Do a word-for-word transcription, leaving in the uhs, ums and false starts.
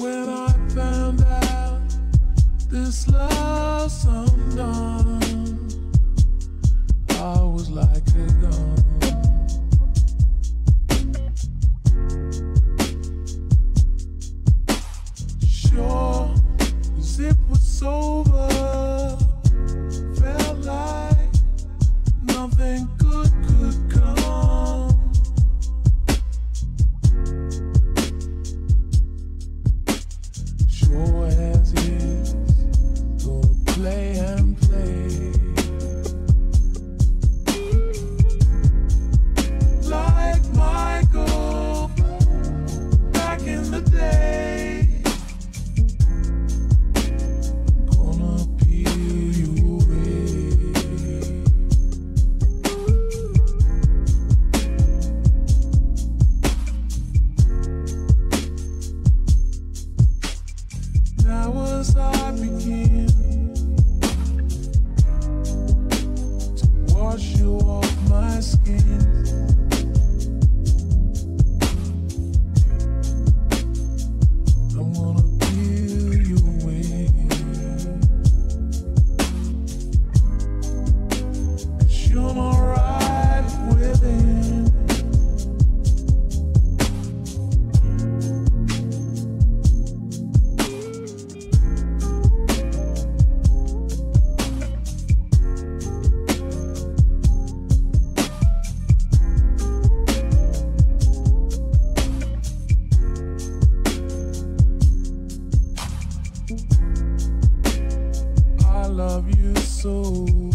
When I found out this love's undone, I was like a gun. Sure, as it was over, felt like nothing good could come. Sure as it's gonna play and play, like Michael back in the day. Gonna peel you away. Now as I begin to wash you off my skin, I'm gonna peel you away. 'Cause you're not right within. I love you so.